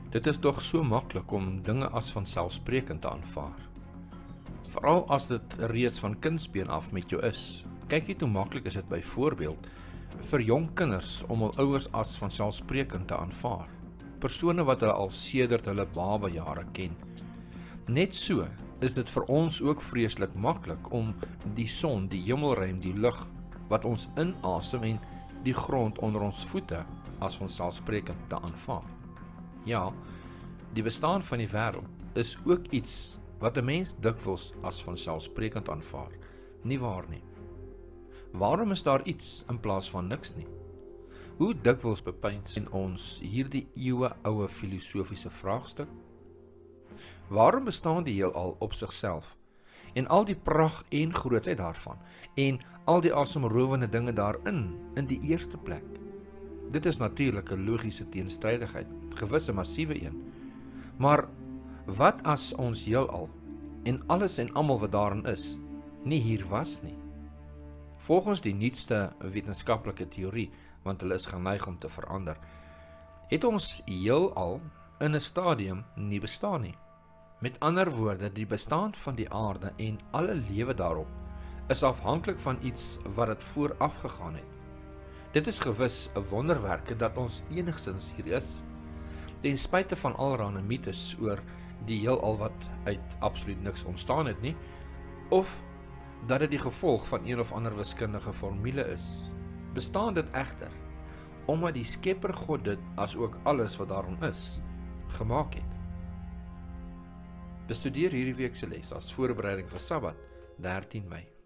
Dit is tog so maklik om dinge as vanselfsprekend te aanvaar. Veral as dit reeds van kindsbeen af met jou is. Kyk net hoe maklik is dit byvoorbeeld vir jong kinders om hul ouers as vanselfsprekend te aanvaar. Persone wat hulle al sedert hulle babajare ken. Net so is dit vir ons ook vreeslik maklik om die son, die hemelruim, die lug wat ons inasem en die grond onder ons voete as vanselfsprekend te aanvaar. Ja, die bestaan van die wêreld is ook iets wat 'n mens dikwels as vanselfsprekend aanvaar. Nie waar nie. Waarom is daar iets in plaas van niks nie? Hoe dikwels bepeins in ons hierdie eeueoue filosofiese vraagstuk? Waarom bestaan die heelal op sigself en al die pragt en grootsheid daarvan en al die asemrowende dinge daarin in die eerste plek? Dit is natuurlik 'n logiese teenstrydigheid, gewis 'n massiewe een. Maar wat as ons heelal en alles en almal wat daarin is, nie hier was nie? Volgens die nuutste wetenskaplike teorie, want hulle is geneig om te verander, het ons heelal in 'n stadium nie bestaan nie. Met ander woorde, die bestaan van die aarde en alle lewe daarop is afhanklik van iets wat dit vooraf gegaan het. Dit is gewis 'n wonderwerke dat ons enigstens hier is, ten spyte van allerlei mites oor die heelal wat uit absoluut niks ontstaan het nie, of dat dit die gevolg van een of ander wiskundige formule is. Bestaan dit egter omdat die Skepper God dit, as ook alles wat daarin is, gemaak het. Bestudeer hierdie week se les as voorbereiding vir Sabbat, 13 Mei.